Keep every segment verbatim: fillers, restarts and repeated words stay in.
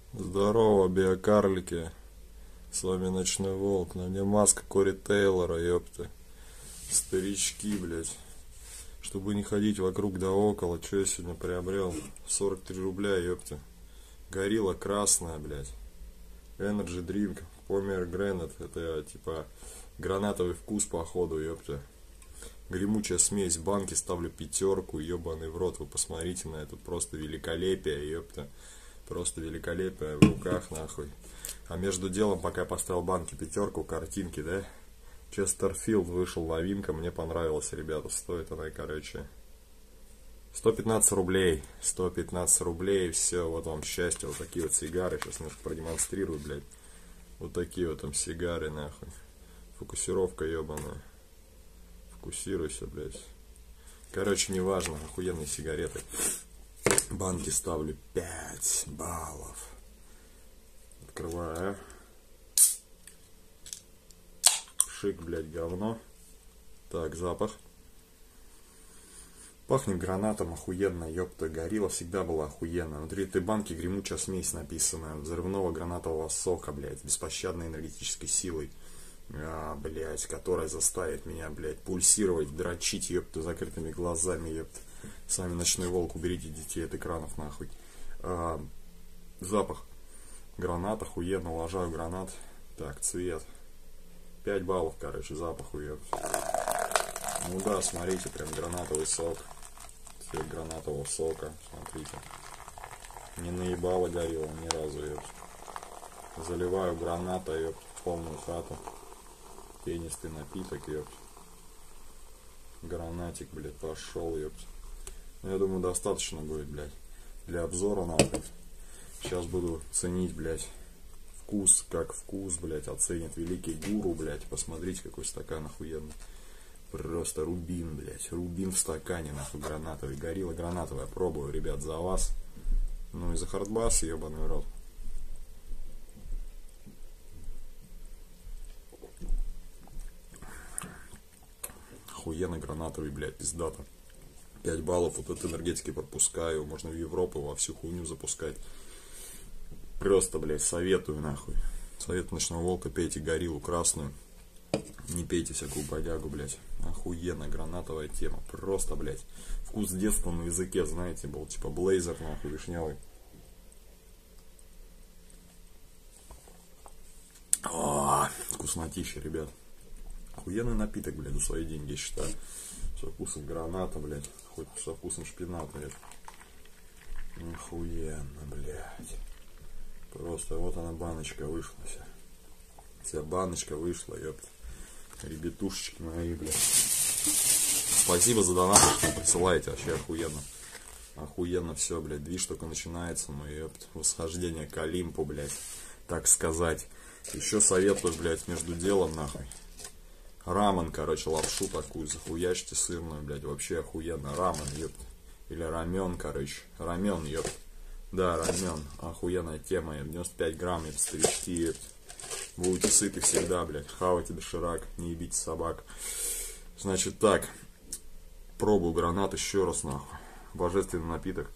Здорово, биокарлики. С вами Ночной Волк. На мне маска Кори Тейлора, ёпта. Старички, блядь. Чтобы не ходить вокруг да около, что я сегодня приобрел? сорок три рубля, ёпта. Горилла красная, блядь. Energy Drink, Pomegranate. Это типа гранатовый вкус, походу, ёпта. Гремучая смесь, банки, ставлю пятерку, ебаный в рот. Вы посмотрите на это, просто великолепие, ёпта. Просто великолепие в руках, нахуй. А между делом, пока я поставил банки пятерку, картинки, да? Честерфилд вышел, новинка, мне понравилась, ребята. Стоит она, короче, сто пятнадцать рублей. сто пятнадцать рублей, все, вот вам счастье. Вот такие вот сигары, сейчас немножко продемонстрирую, блядь. Вот такие вот там сигары, нахуй. Фокусировка ебаная. Фокусируйся, блядь. Короче, неважно, охуенные сигареты. Банки ставлю пять баллов. Открываю. Шик, блядь, говно. Так, запах. Пахнет гранатом охуенно, ёпта. Горилла всегда была охуенно. Внутри этой банки гремучая смесь написана. Взрывного гранатового сока, блядь. Беспощадной энергетической силой. А, блядь, которая заставит меня, блядь, пульсировать, дрочить, ёпта, закрытыми глазами, ёпта. Сами Ночной Волк, уберите детей от экранов, нахуй. А, запах. Гранат, охуенно, ложаю гранат. Так, цвет. пять баллов, короче, запаху, ёпта. Ну да, смотрите, прям гранатовый сок. Цвет гранатового сока, смотрите. Не наебало горилла ни разу, ёпта. Заливаю граната, ёпта, в полную хату. Пенистый напиток, ёпта. Гранатик, блядь, пошел, ёпта. Я думаю, достаточно будет, блядь, для обзора, нахуй. Сейчас буду ценить, блядь, вкус, как вкус, блядь, оценит великий гуру, блядь. Посмотрите, какой стакан охуенный. Просто рубин, блядь, рубин в стакане, нахуй, гранатовый. Горилла гранатовая, пробую, ребят, за вас. Ну и за хардбас, ебаный рот. Охуенно гранатовый, блядь, пиздата. пять баллов, вот от энергетики пропускаю. Можно в Европу во всю хуйню запускать. Просто, блядь, советую, нахуй. Совет Ночного Волка, пейте гориллу красную. Не пейте всякую бодягу, блядь. Охуенно гранатовая тема. Просто, блядь. Вкус детства на языке, знаете, был типа блейзер, нахуй, вишневый. О, вкуснотища, ребят. Охуенный напиток, блядь, за свои деньги, я считаю. Со вкусом граната, блядь. Хоть со вкусом шпината, блядь. Охуенно, блядь. Просто вот она, баночка вышла вся. Вся баночка вышла, ёпта. Ребятушечки мои, блядь. Спасибо за донат, что присылаете, вообще охуенно. Охуенно все, блядь. Движ только начинается, мой, ёпта. Восхождение к Олимпу, блядь. Так сказать. Еще советую, блядь, между делом, нахуй. Рамен, короче, лапшу такую захуячьте сырную, блядь, вообще охуенно. Рамен, ёпт. Или рамен, короче. Рамен, ёпт. Да, рамен. Охуенная тема. девяносто пять грамм, ёпт, старички, ёпт. Будете сыты всегда, блядь. Хавайте доширак, не ебите собак. Значит так. Пробую гранат еще раз, нахуй. Божественный напиток.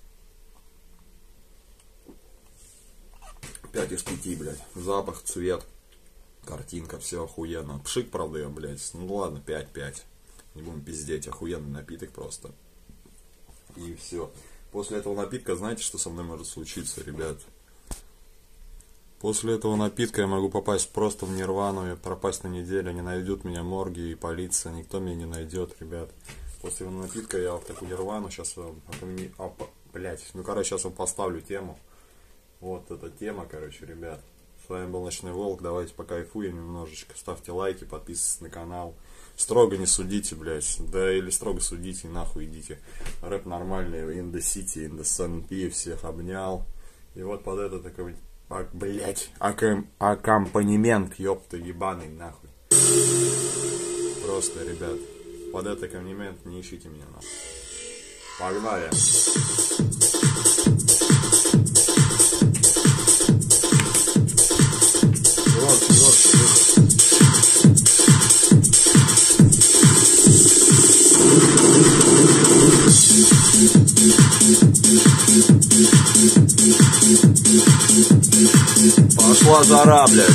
пять из пяти, блядь. Запах, цвет. Картинка, все охуенно. Пшик, правда, я, блядь. Ну ладно, пять-пять. Не будем пиздеть. Охуенный напиток просто. И все. После этого напитка, знаете, что со мной может случиться, ребят? После этого напитка я могу попасть просто в нирвану и пропасть на неделю. Не найдут меня морги и полиция. Никто меня не найдет, ребят. После этого напитка я в такую нирвану. Сейчас вам... Блядь. Ну, короче, сейчас вам поставлю тему. Вот эта тема, короче, ребят. С вами был Ночной Волк, давайте покайфуем немножечко, ставьте лайки, подписывайтесь на канал. Строго не судите, блядь, да или строго судите, нахуй идите. Рэп нормальный, in the city, in the sun, всех обнял. И вот под это такой, блядь, акком, аккомпанемент, ёпта, ебаный, нахуй. Просто, ребят, под этот аккомпанемент не ищите меня, нахуй. Погнали! Громче, громче, громче. Лазара, блядь.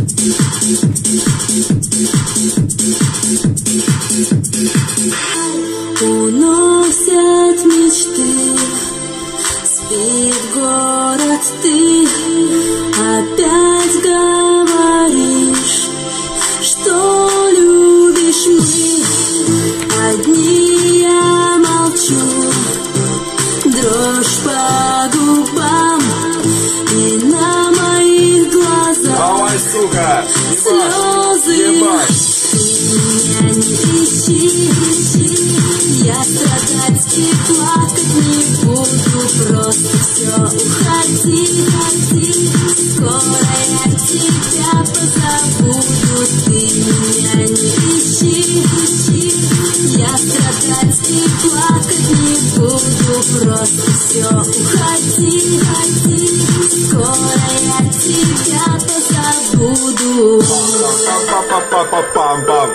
Уносят мечты, спит город, ты опять говоришь, что любишь мы. Одни я молчу, дрожь по губам, и на моих глазах давай, сука, слезы. ебать. Меня не ищи, я страдать и плакать не буду, просто все уходи, уходи. Скоро я тебя позабуду, ты меня не ищи, я страдать и плакать не буду, просто все уходи, уходи. Скоро я тебя позабуду. Пам-пам-пам-пам-пам-пам.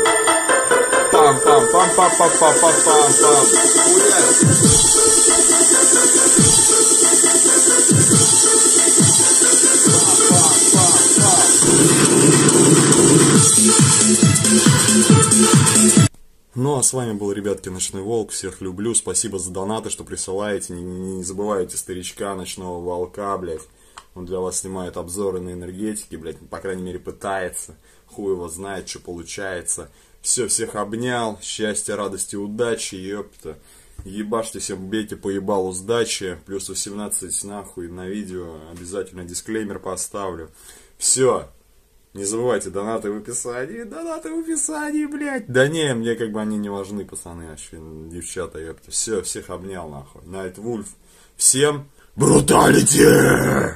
Пам-пам-пам-пам-пам-пам-пам-пам. Ну а с вами был, ребятки, Ночной Волк. Всех люблю. Спасибо за донаты, что присылаете. Не, не, не забывайте старичка, Ночного Волка, блядь. Он для вас снимает обзоры на энергетики, блядь. По крайней мере пытается. Хуй его знает, что получается. Все, всех обнял. Счастья, радости, удачи, ёпта. Ебашьте всем, бейте по ебалу сдачи. Плюс восемнадцать нахуй на видео. Обязательно дисклеймер поставлю. Все. Не забывайте, донаты в описании. Донаты в описании, блядь. Да не, мне как бы они не важны, пацаны. Вообще, девчата, ёпта. Все, всех обнял, нахуй. Найт Вульф. Всем бруталити!